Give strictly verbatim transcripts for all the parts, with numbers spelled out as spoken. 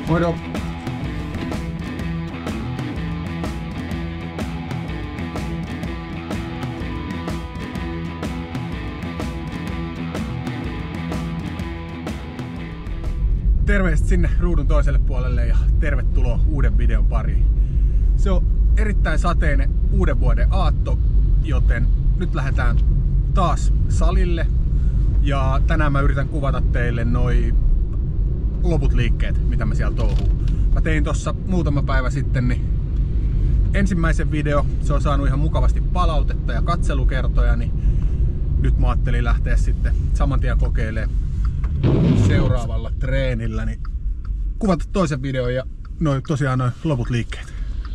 Moro! Terveistä sinne ruudun toiselle puolelle ja tervetuloa uuden videon pariin. Se on erittäin sateinen uuden vuoden aatto, joten nyt lähdetään taas salille. Ja tänään mä yritän kuvata teille noi loput liikkeet, mitä mä siellä touhuun. Mä tein tossa muutama päivä sitten niin ensimmäisen video. Se on saanut ihan mukavasti palautetta ja katselukertoja, niin nyt mä ajattelin lähteä sitten saman tien kokeilemaan seuraavalla treenillä niin kuvata toisen videon ja noin tosiaan noin loput liikkeet.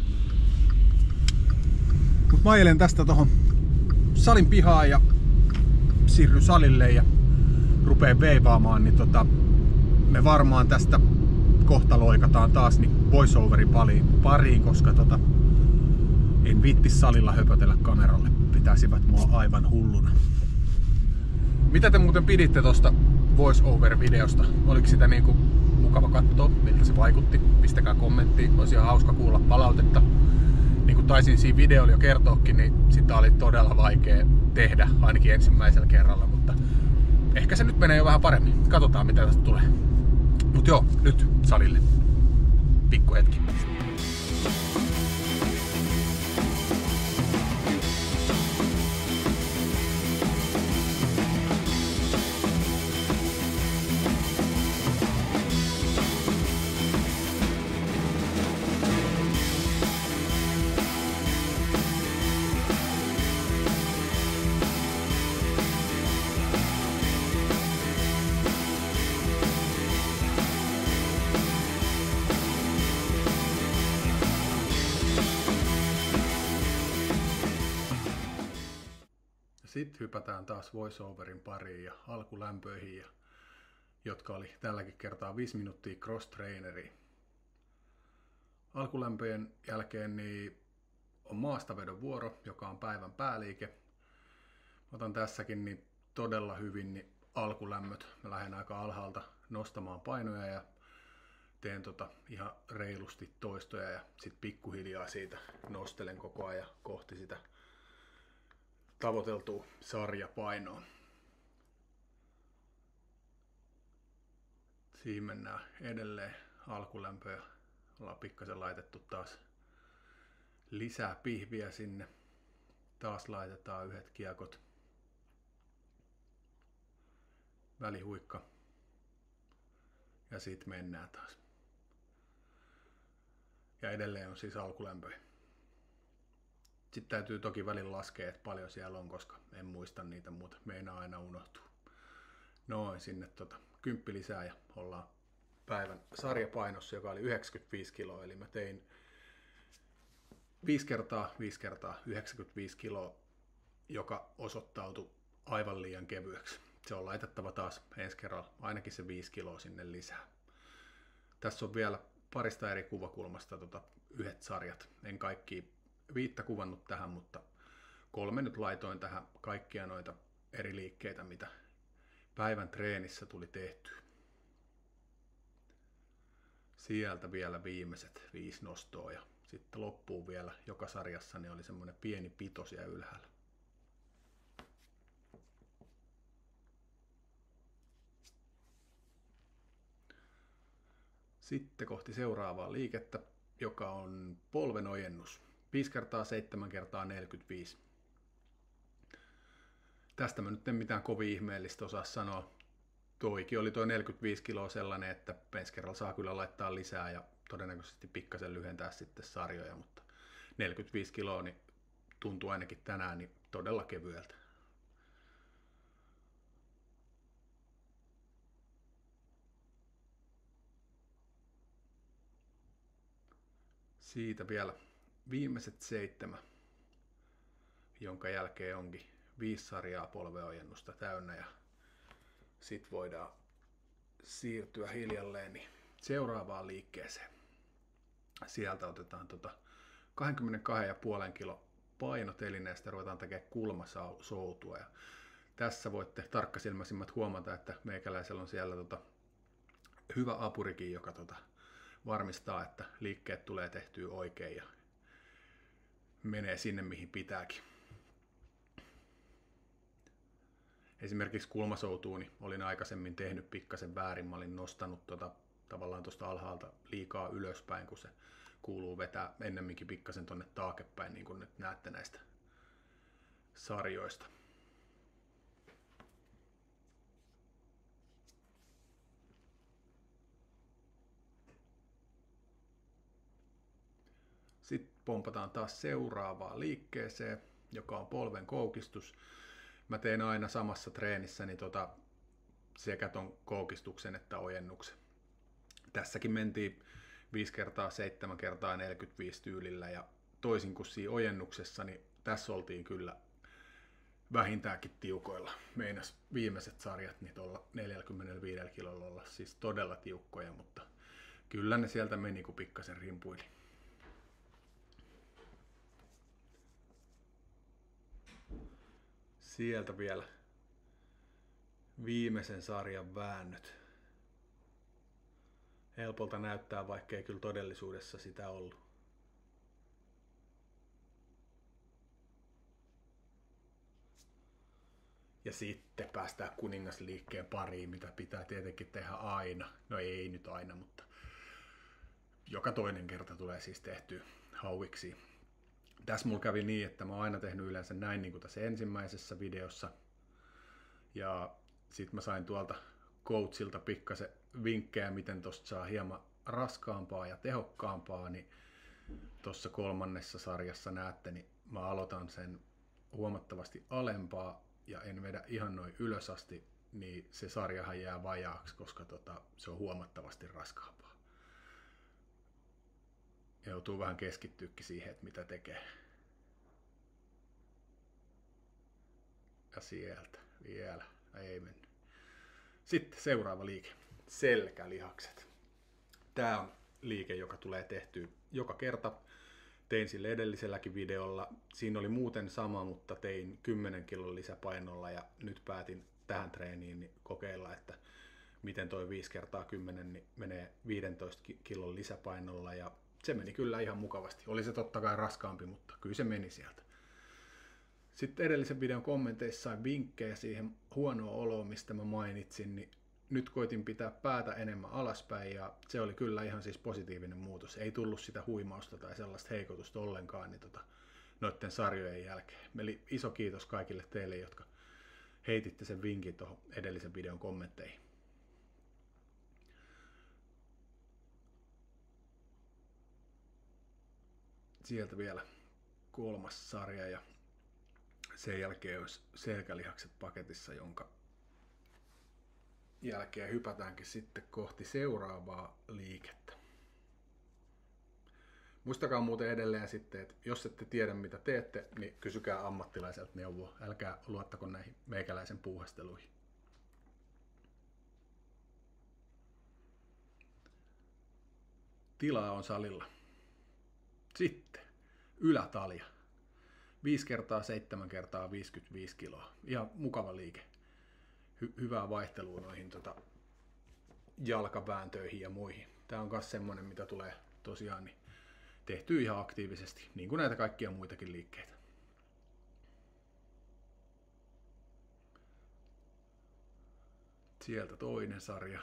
Mut mä ajelen tästä tohon salin pihaan ja siirryn salille ja rupeen veivaamaan, niin tota, me varmaan tästä kohta loikataan taas niin voiceoverin pariin, koska tota, en viittis salilla höpötellä kameralle, pitäisivät mua aivan hulluna. Mitä te muuten piditte tosta voiceover-videosta? Oliko sitä niinku mukava katsoa, miltä se vaikutti? Pistäkää kommenttiin, olisi ihan hauska kuulla palautetta. Niin kuin taisin siinä videolla jo kertoakin, niin sitä oli todella vaikea tehdä, ainakin ensimmäisellä kerralla, mutta ehkä se nyt menee jo vähän paremmin. Katsotaan mitä tästä tulee. Mut joo, nyt salille. Pikku hetki. Sitten hypätään taas voiceoverin pariin ja alkulämpöihin, ja, jotka oli tälläkin kertaa viisi minuuttia cross-traineriin. Alkulämpöjen jälkeen niin on maastavedon vuoro, joka on päivän pääliike. Otan tässäkin niin todella hyvin niin alkulämmöt. Mä lähden aika alhaalta nostamaan painoja ja teen tota ihan reilusti toistoja ja sitten pikkuhiljaa siitä nostelen koko ajan kohti sitä tavoiteltua sarjapainoa. Siinä mennään edelleen alkulämpöä. Ollaan pikkasen laitettu taas lisää pihviä sinne. Taas laitetaan yhdet kiekot. Välihuikka. Ja sitten mennään taas. Ja edelleen on siis alkulämpöä. Sitten täytyy toki välillä laskea, että paljon siellä on, koska en muista niitä muuta. Meinaa aina unohtuu. Noin, sinne tota, kymppi lisää ja ollaan päivän sarjapainossa, joka oli yhdeksänkymmentäviisi kiloa. Eli mä tein viisi kertaa, viisi kertaa yhdeksänkymmentäviisi kiloa, joka osoittautui aivan liian kevyeksi. Se on laitettava taas ensi kerralla ainakin se viisi kiloa sinne lisää. Tässä on vielä parista eri kuvakulmasta tota, yhdet sarjat. En kaikki viittä kuvannut tähän, mutta kolme nyt laitoin tähän kaikkia noita eri liikkeitä, mitä päivän treenissä tuli tehtyä. Sieltä vielä viimeiset viisi nostoa ja sitten loppuun vielä joka sarjassa niin oli semmoinen pieni pito siellä ylhäällä. Sitten kohti seuraavaa liikettä, joka on polven ojennus. viisi kertaa seitsemän kertaa neljäkymmentäviisi. Tästä mä nyt en mitään kovin ihmeellistä osaa sanoa. Toikin oli tuo neljäkymmentäviisi kiloa sellainen, että ensi kerralla saa kyllä laittaa lisää ja todennäköisesti pikkasen lyhentää sitten sarjoja, mutta neljäkymmentäviisi kiloa niin tuntuu ainakin tänään niin todella kevyeltä. Siitä vielä viimeiset seitsemän, jonka jälkeen onkin viisi sarjaa polveojennusta täynnä ja sit voidaan siirtyä hiljalleen niin seuraavaan liikkeeseen. Sieltä otetaan tota kaksikymmentäkaksi pilkku viisi kilo painotelineestä, ruvetaan tekemään kulmasoutua ja tässä voitte tarkkasilmäisimmät huomata, että meikäläisellä on siellä tota hyvä apurikin, joka tota varmistaa, että liikkeet tulee tehtyä oikein ja menee sinne, mihin pitääkin. Esimerkiksi kulmasoutuuni olin aikaisemmin tehnyt pikkasen väärin. Mä olin nostanut tota, tavallaan tuosta alhaalta liikaa ylöspäin, kun se kuuluu vetää ennemminkin pikkasen tonne taakepäin, niin kuin nyt näette näistä sarjoista. Sitten pompataan taas seuraavaan liikkeeseen, joka on polven koukistus. Mä teen aina samassa treenissä tota, sekä ton koukistuksen että ojennuksen. Tässäkin mentiin viisi kertaa seitsemän kertaa neljäkymmentäviisi tyylillä ja toisin kuin siinä ojennuksessa, niin tässä oltiin kyllä vähintäänkin tiukoilla. Meinas viimeiset sarjat niin tuolla neljäkymmentäviisi kilolla olla siis todella tiukkoja, mutta kyllä ne sieltä meni kun pikkasen rimpuili. Sieltä vielä viimeisen sarjan väännöt. Helpolta näyttää, vaikka ei kyllä todellisuudessa sitä ollut. Ja sitten päästään kuningasliikkeen pariin, mitä pitää tietenkin tehdä aina. No ei nyt aina, mutta joka toinen kerta tulee siis tehtyä hauiksi. Tässä mulla kävi niin, että mä oon aina tehnyt yleensä näin niin kuin tässä ensimmäisessä videossa. Ja sit mä sain tuolta coachilta pikkasen vinkkejä, miten tosta saa hieman raskaampaa ja tehokkaampaa, niin tuossa kolmannessa sarjassa näette, niin mä aloitan sen huomattavasti alempaa ja en vedä ihan noin ylös asti, niin se sarjahan jää vajaaksi, koska tota, se on huomattavasti raskaampaa. Ja joutuu vähän keskittyykin siihen, että mitä tekee. Ja sieltä vielä. Ei mennyt. Sitten seuraava liike. Selkälihakset. Tämä on liike, joka tulee tehtyä joka kerta. Tein sille edelliselläkin videolla. Siinä oli muuten sama, mutta tein kymmenen kilon lisäpainolla ja nyt päätin tähän treeniin niin kokeilla, että miten toi viisi kertaa kymmenen niin menee viisitoista kilon lisäpainolla ja se meni kyllä ihan mukavasti. Oli se totta kai raskaampi, mutta kyllä se meni sieltä. Sitten edellisen videon kommenteissa sain vinkkejä siihen huonoon oloon, mistä mä mainitsin, niin nyt koitin pitää päätä enemmän alaspäin ja se oli kyllä ihan siis positiivinen muutos. Ei tullut sitä huimausta tai sellaista heikotusta ollenkaan niin tota, noiden sarjojen jälkeen. Eli iso kiitos kaikille teille, jotka heititte sen vinkin tuohon edellisen videon kommentteihin. Sieltä vielä kolmas sarja ja sen jälkeen olisi selkälihakset paketissa, jonka jälkeen hypätäänkin sitten kohti seuraavaa liikettä. Muistakaa muuten edelleen sitten, että jos ette tiedä mitä teette, niin kysykää ammattilaiselta neuvoa. Älkää luottako näihin meikäläisen puuhasteluihin. Tilaa on salilla. Sitten ylätalja. viisi kertaa seitsemän kertaa viisikymmentäviisi kiloa. Ihan mukava liike. Hy- hyvää vaihtelua noihin tota, jalkavääntöihin ja muihin. Tää on myös semmonen, mitä tulee tosiaan niin tehtyä ihan aktiivisesti, niin kuin näitä kaikkia muitakin liikkeitä. Sieltä toinen sarja.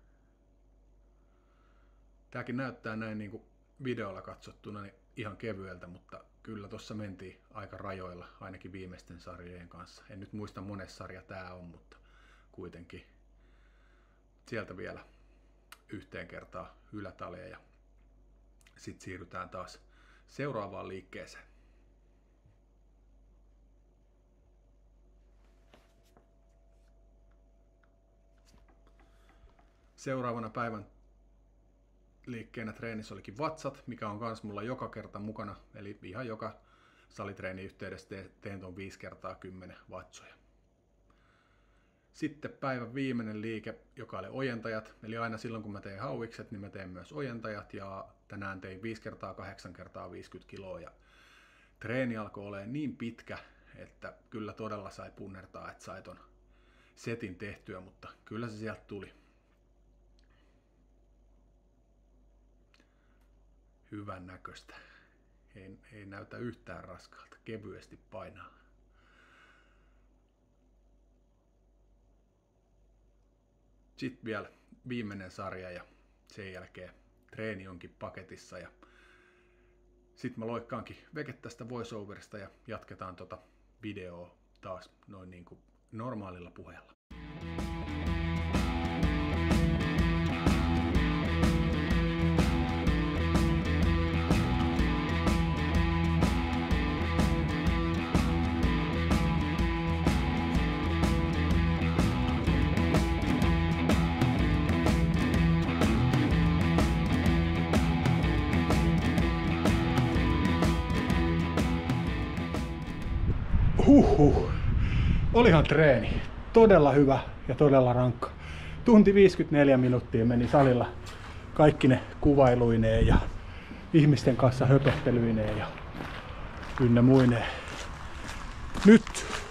Tääkin näyttää näin niin kuin videolla katsottuna niin ihan kevyeltä, mutta kyllä tuossa mentiin aika rajoilla, ainakin viimeisten sarjojen kanssa. En nyt muista monessa sarja tää on, mutta kuitenkin. Sieltä vielä yhteen kertaan ylätalja ja sitten siirrytään taas seuraavaan liikkeeseen. Seuraavana päivän liikkeenä treenissä olikin vatsat, mikä on kans mulla joka kerta mukana, eli ihan joka salitreeni yhteydessä teen ton viisi kertaa kymmenen vatsoja. Sitten päivän viimeinen liike, joka oli ojentajat, eli aina silloin kun mä teen hauikset, niin mä teen myös ojentajat, ja tänään tein viisi kertaa kahdeksan kertaa viisikymmentä kiloa, ja treeni alkoi olemaan niin pitkä, että kyllä todella sai punnertaa, että sai ton setin tehtyä, mutta kyllä se sieltä tuli. hyvän näköistä. Ei, ei näytä yhtään raskaalta, kevyesti painaa. Sitten vielä viimeinen sarja ja sen jälkeen treeni onkin paketissa. Ja sitten mä loikkaankin veke tästä voiceoverista ja jatketaan tota videoa taas noin niin kuin normaalilla puheella. Huhhuh. Olihan treeni. Todella hyvä ja todella rankka. Tunti viisikymmentäneljä minuuttia meni salilla kaikki ne kuvailuineen ja ihmisten kanssa höpöttelyineen ja ynnä muineen. Nyt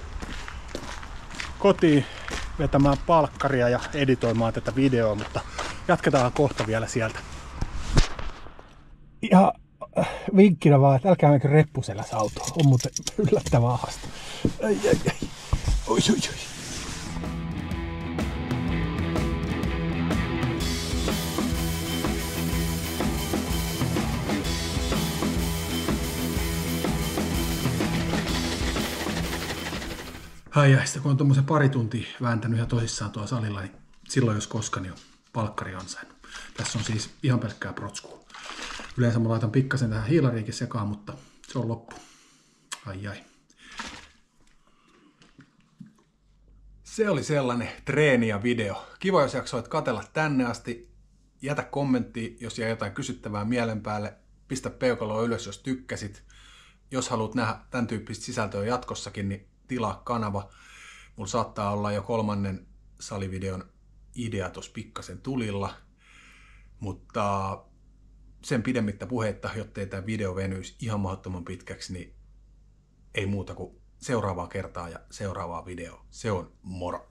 kotiin vetämään palkkaria ja editoimaan tätä videoa, mutta jatketaan kohta vielä sieltä. Ja vinkkinä vaan, että älkää menkö reppuselässä autoa. On muuten yllättävää ahasta. Ai ai ai. Oi oi oi. Ai ai, sitä kun on tommosen pari tuntia vääntänyt ihan tosissaan tuolla salilla, niin silloin jos koskaan niin on palkkari ansainnut. Tässä on siis ihan pelkkää protskua. Yleensä mä laitan pikkasen tähän hiilariinkin sekaan, mutta se on loppu. Ai ai. Se oli sellainen treeni ja video. Kiva, jos jaksoit katsella tänne asti. Jätä kommentti, jos jää jotain kysyttävää mielen päälle. Pistä peukaloa ylös, jos tykkäsit. Jos haluat nähdä tämän tyyppistä sisältöä jatkossakin, niin tilaa kanava. Mulla saattaa olla jo kolmannen salivideon idea tuossa pikkasen tulilla. Mutta sen pidemmittä puheitta, jottei tämä video venyisi ihan mahdottoman pitkäksi, niin ei muuta kuin seuraavaa kertaa ja seuraavaa videoa. Se on moro!